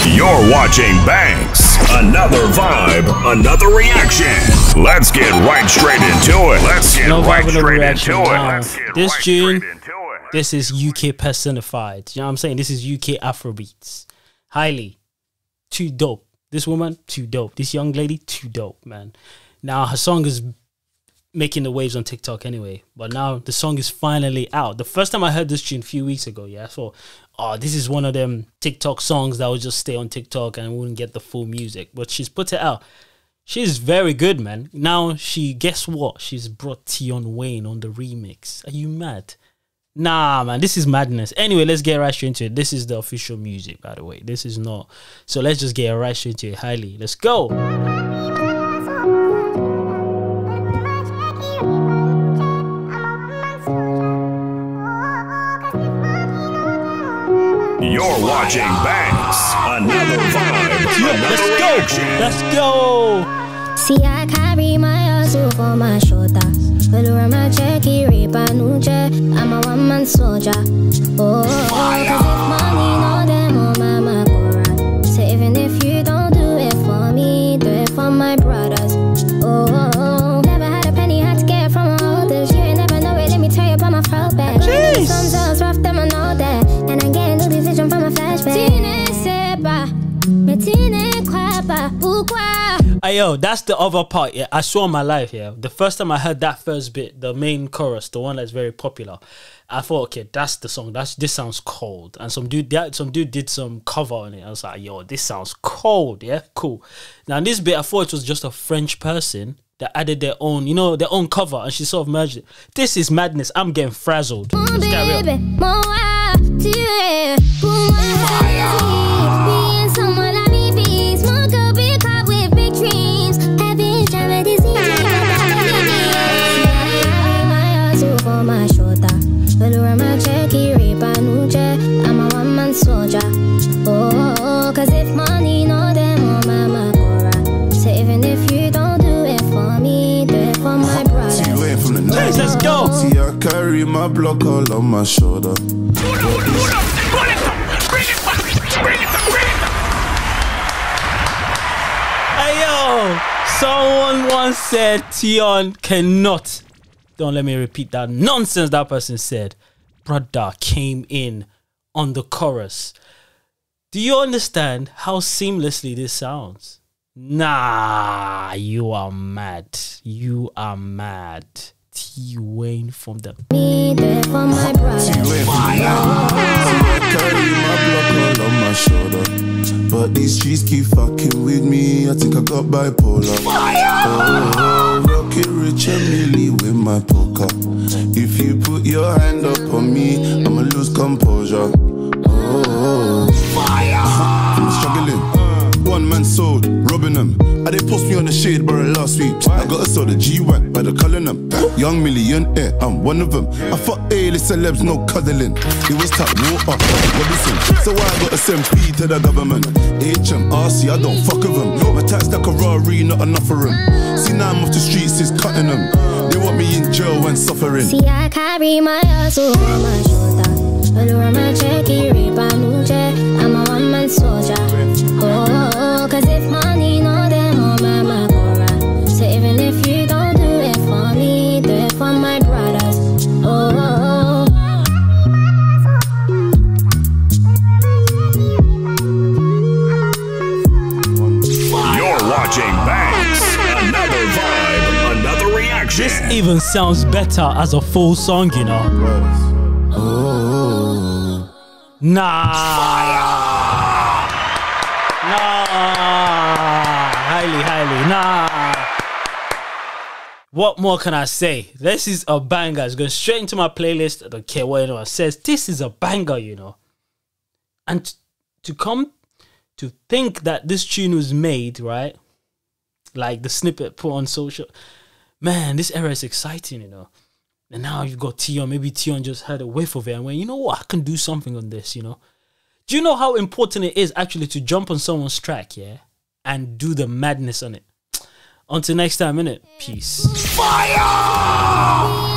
You're watching Banks. Another vibe, another reaction. Let's get right straight into it. This tune, this is UK personified. You know what I'm saying? This is UK Afrobeats. Highlyy, too dope. This woman, too dope. This young lady, too dope, man. Now her song is making the waves on TikTok anyway, but now the song is finally out. The first time I heard this tune a few weeks ago, I thought, oh, this is one of them TikTok songs that would just stay on TikTok and wouldn't get the full music. But she's put it out. She's very good, man. Now guess what? She's brought Tion on the remix. Are you mad? Nah, man, this is madness. Anyway, let's get right straight into it. This is the official music, by the way. This is not. So let's just get right straight into it. Highlyy, let's go. You're watching Banks. Another vibe, another reaction. Let's go. See, I carry my hustle on my shoulder. But my checky rape I'm a one-man soldier. Oh, cause if money know them on my Makora. So even if you don't do it for me, do it for my brothers. Oh, never had a penny, had to get it from my oldest. You ain't never know it, let me tell you about my throat back. Some girls rough, them I know that. And I'm getting no decision from a flashback. Ayo, that's the other part. Yeah, I saw in my life. Yeah, the first time I heard that first bit, the main chorus, the one that's very popular, I thought, okay, that's the song. This sounds cold. And some dude did some cover on it. I was like, yo, this sounds cold. Yeah, cool. Now this bit, I thought it was just a French person that added their own, you know, their own cover, and she sort of merged it. This is madness. I'm getting frazzled. Let's carry on. I'm a one-man soldier. Oh, cause if money know them on my Makora. So even if you don't do it for me, do it for my brother. See you ain't from the night. Let's go. See, I carry my block all on my shoulder. Hey yo, someone once said Tion cannot. Don't let me repeat that nonsense that person said. Brother came in on the chorus. Do you understand how seamlessly this sounds? Nah, you are mad. You are mad. Tion from the from my brother. Carry my block all on my shoulder. But these streets keep fucking with me. I think I got bipolar. Oh, rocket rich and Millie with my poker. If you put your hand up on me, I'ma lose composure. Oh, I'm struggling. One man sold, robbing them. I did post me on the shade bar last week. I got a soda G-Wack by the culling them. Young millionaire, I'm one of them. I fuck A-list celebs, no cuddling. It was tap water, Robinson. So I got a send P to the government. HMRC, I don't fuck with them. My tax like a Rari, not enough for them. See now I'm off the streets, is cutting them. They want me in jail when suffering. See, I carry my hustle on my shoulder. But my checky rape I'm a one-man soldier. Oh, cause if money know them on my Makora. So even if you don't do it for me, do it for my brothers. Oh, You're watching Banks. Another vibe, another reaction. This even sounds better as a full song, you know. Nah. Highlyy, nah. What more can I say? This is a banger. It's going straight into my playlist. I don't care what anyone says. This is a banger, you know. And to come to think that this tune was made, right? Like the snippet put on social. Man, this era is exciting, you know. And now you've got Tion. Maybe Tion just had a whiff of it and went, you know what, I can do something on this, you know. Do you know how important it is actually to jump on someone's track, yeah? And do the madness on it. Until next time, innit? Peace. Fire!